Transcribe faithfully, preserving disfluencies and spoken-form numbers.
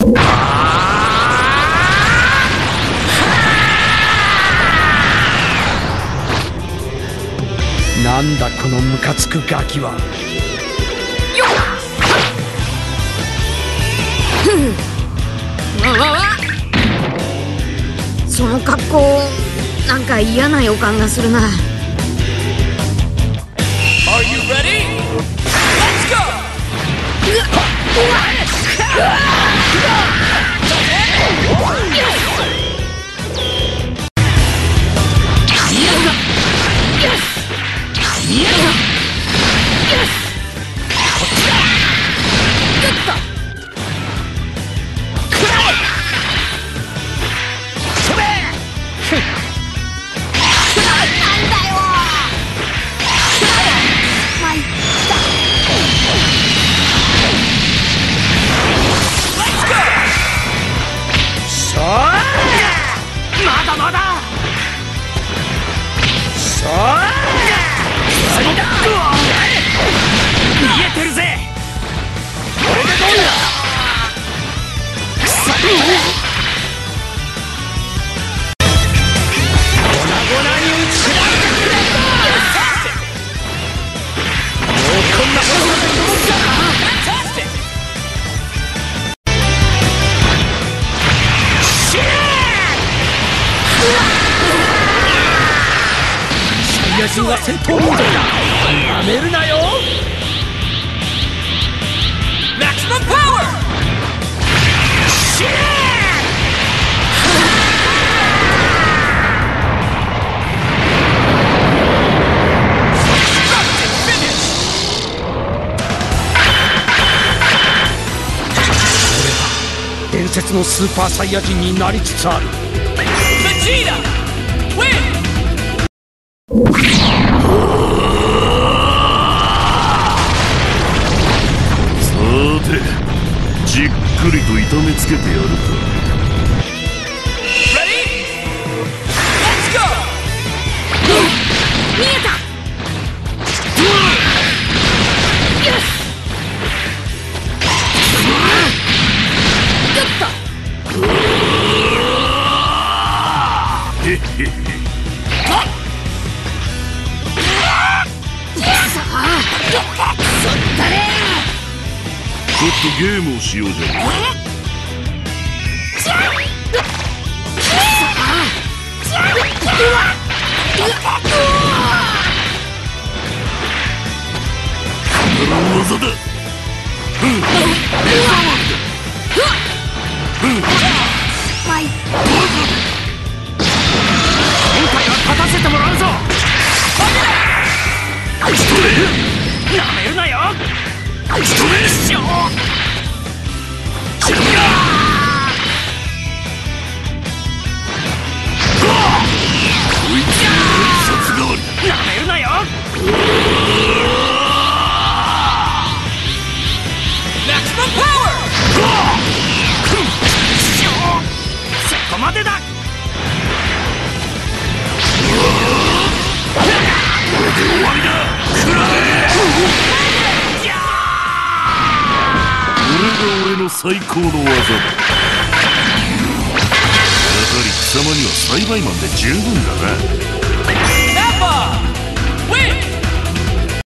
なんだこのムカつくガキは。 わわわ、その格好なんか嫌な予感がするな。 Are you ready? Let's go! サイヤ人は戦闘モードだ。やめるなよ。 Maximum power! Finish! 伝説のスーパーサイヤ人になりつつある。 Vegeta! Win! じっくりと痛めつけてやるか。 Ready? Let's go! 見えた。 へっへっへ。ちょっとゲームをしようじゃないか。必ず技だ。うん。レーザーマンだ。うん。 今回は勝たせてもらうぞ。 打ち取れ。 やめるなよ。 打ち取れ。 しょジャンガこいつの殺代わり。 やめるなよ。 Maximum power! そこまでだ。 これで終わりだ。食らえ。これが俺の最高の技だ。やはり貴様には栽培マンで十分だな。